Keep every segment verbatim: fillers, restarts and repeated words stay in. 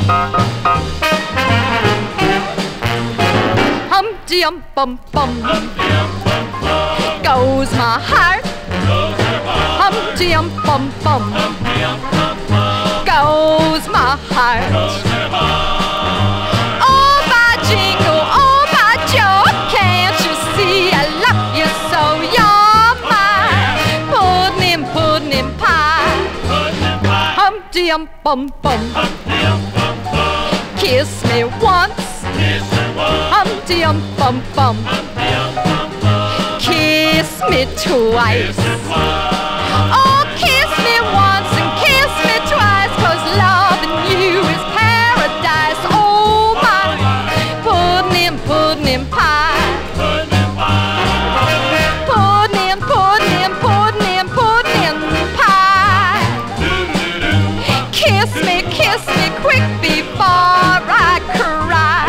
Humpty um bum bum goes my heart. Humpty um bum bum goes my heart. Oh my jingle, oh my joe, can't you see I love you so? You're my pudding, pudding pie. Humpty um bum bum, kiss me once. Humpty um bum bum, kiss me twice. Oh, kiss me once and kiss me twice, 'cause loving you is paradise. Oh my pudding, pudding pie. Pudding, pudding, pudding, pudding pie. Kiss me, kiss me quick before I cry.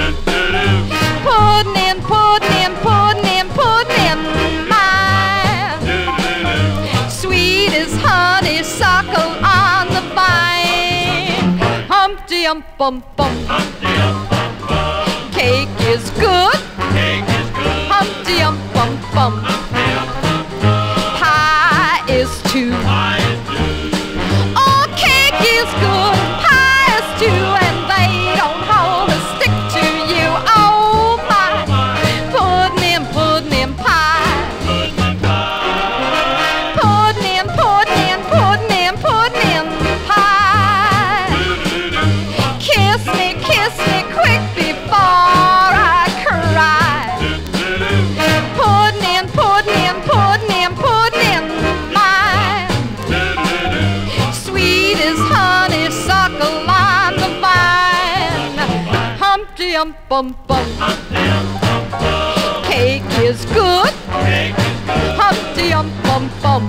Pudding, pudding, pudding, pudding mine. Sweet as honeysuckle on the vine. Humpty um bum bum, cake is good. Humpty um bum bum, pie is too. Oh, cake is good, pie is too, and they don't hold a stick to you. Oh my pudding, pudding pie. Pudding, pudding, pudding, pudding pie. Kiss me, kiss me quick before I cry. Pudding, pudding, pudding, pudding mine. Sweet as honeysuckle on the vine. Humpty um bum bum, cake is good. Humpty um bum bum,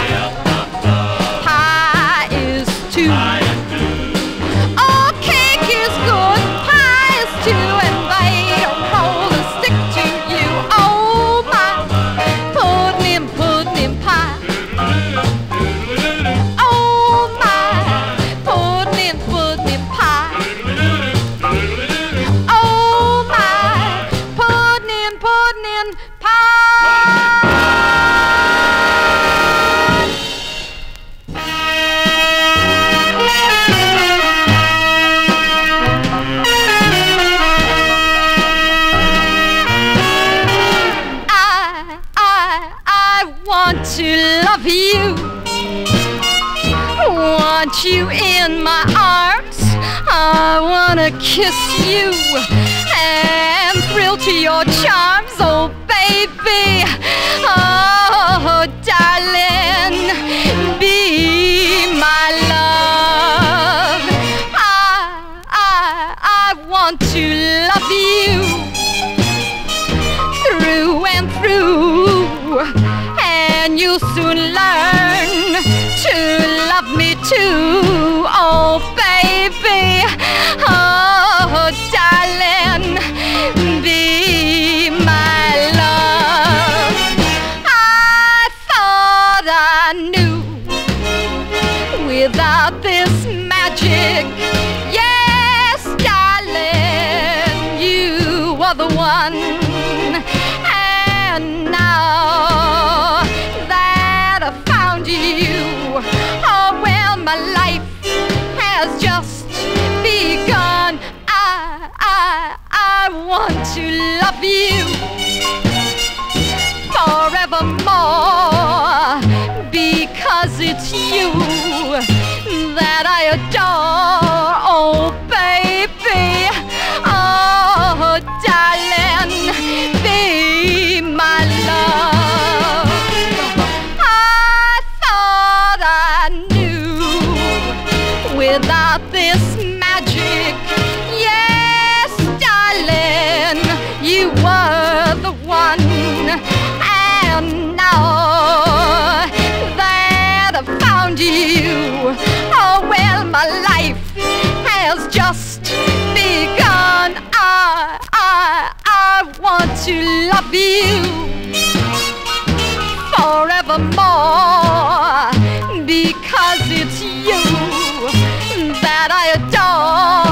pie is too. Oh, cake is good, pie is too, and they don't hold a stick to you. Oh my pudding, pudding pie. Oh my pudding, pudding pie. Oh my pudding, pudding pie. I, I, I want to love you. Want you in my arms. I wanna kiss you and thrill to your charms, oh baby. Oh darling, be my love. I, I, I want to love you through and through, and you'll soon learn to love me too, oh baby. Oh darling, be my love. I thought I knew without this magic. Yes, darling, you were the one. And now that I found you, oh well, my life has just begun. I, I, I want to love you forevermore, because it's you that I adore, oh baby. Oh darling, be my love. I thought I knew without this magic. Yes, darling, you were the one. And now that I found you, oh well, my life has just begun. I, I, I want to love you forevermore, because it's you that I adore.